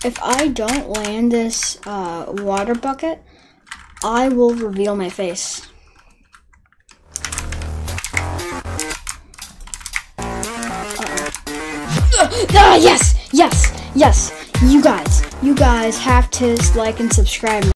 if I don't land this water bucket, I will reveal my face. Yes! You guys have to like and subscribe.